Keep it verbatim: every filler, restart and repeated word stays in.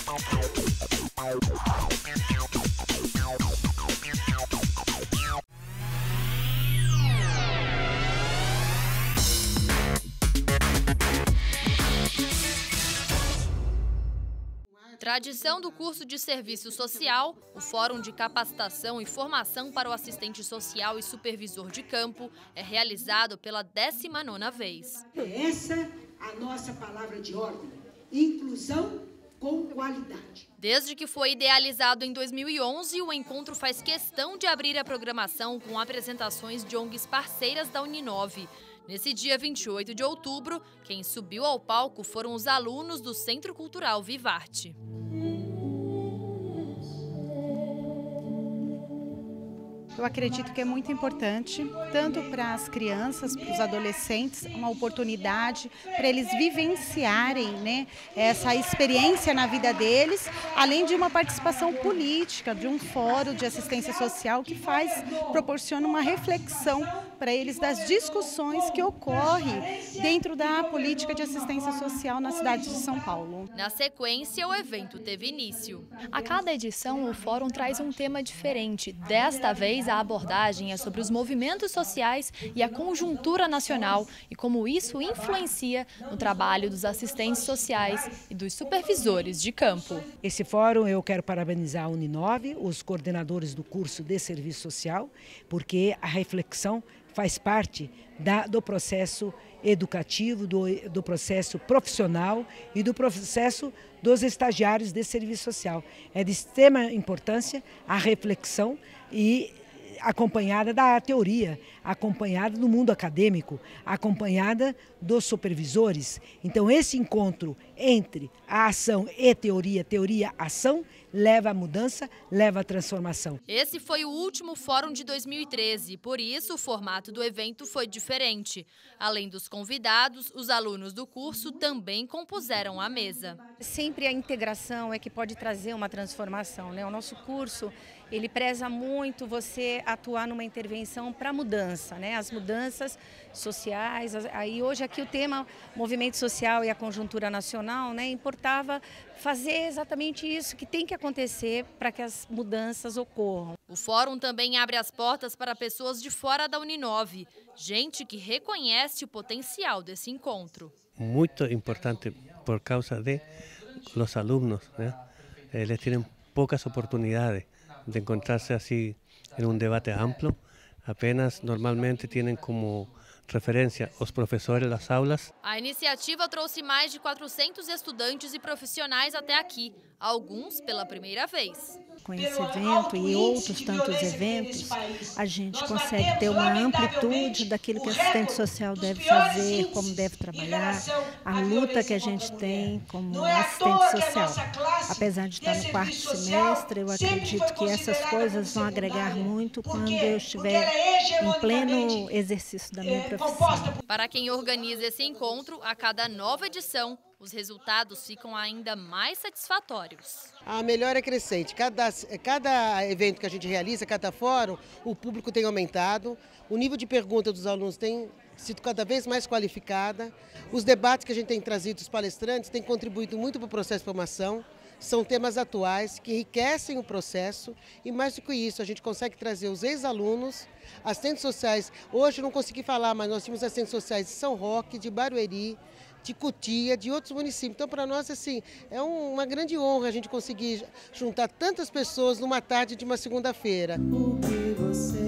Tradição do curso de serviço social, o Fórum de Capacitação e Formação para o Assistente Social e Supervisor de Campo é realizado pela décima nona vez. Essa é a nossa palavra de ordem, inclusão com qualidade. Desde que foi idealizado em dois mil e onze, o encontro faz questão de abrir a programação com apresentações de O N Gs parceiras da Uninove. Nesse dia vinte e oito de outubro, quem subiu ao palco foram os alunos do Centro Cultural Vivarte. Eu acredito que é muito importante, tanto para as crianças, para os adolescentes, uma oportunidade para eles vivenciarem, né, essa experiência na vida deles, além de uma participação política, de um fórum de assistência social que faz, proporciona uma reflexão para eles das discussões que ocorrem dentro da política de assistência social na cidade de São Paulo. Na sequência, o evento teve início. A cada edição, o fórum traz um tema diferente. Desta vez, a abordagem é sobre os movimentos sociais e a conjuntura nacional e como isso influencia no trabalho dos assistentes sociais e dos supervisores de campo. Esse fórum eu quero parabenizar a Uninove, os coordenadores do curso de serviço social, porque a reflexão faz parte da, do processo educativo, do, do processo profissional e do processo dos estagiários de serviço social. É de extrema importância a reflexão e acompanhada da teoria, acompanhada do mundo acadêmico, acompanhada dos supervisores. Então esse encontro entre a ação e teoria, teoria, ação, leva à mudança, leva à transformação. Esse foi o último fórum de dois mil e treze, por isso o formato do evento foi diferente. Além dos convidados, os alunos do curso também compuseram a mesa. Sempre a integração é que pode trazer uma transformação, né? O nosso curso, ele preza muito você atuar numa intervenção para mudança, né? As mudanças sociais, aí hoje aqui o tema movimento social e a conjuntura nacional, né? Importava fazer exatamente isso que tem que acontecer para que as mudanças ocorram. O fórum também abre as portas para pessoas de fora da Uninove, gente que reconhece o potencial desse encontro. Muito importante por causa de los alumnos, né? Eles têm poucas oportunidades de encontrarse así en un debate amplio, apenas normalmente tienen como referência os professores das aulas. A iniciativa trouxe mais de quatrocentos estudantes e profissionais até aqui, alguns pela primeira vez. Com esse evento e outros tantos eventos, a gente consegue ter uma amplitude daquilo que o assistente social deve fazer, como deve trabalhar, a luta que a gente tem como assistente social. Apesar de estar no quarto semestre, eu acredito que essas coisas vão agregar muito quando eu estiver em pleno exercício da minha profissão. Para quem organiza esse encontro, a cada nova edição, os resultados ficam ainda mais satisfatórios. A melhora é crescente. Cada, cada evento que a gente realiza, cada fórum, o público tem aumentado, o nível de pergunta dos alunos tem sido cada vez mais qualificada, os debates que a gente tem trazido dos palestrantes têm contribuído muito para o processo de formação. São temas atuais que enriquecem o processo e, mais do que isso, a gente consegue trazer os ex-alunos, assistentes sociais. Hoje eu não consegui falar, mas nós tínhamos assistentes sociais de São Roque, de Barueri, de Cotia, de outros municípios. Então, para nós, assim, é um, uma grande honra a gente conseguir juntar tantas pessoas numa tarde de uma segunda-feira. O que você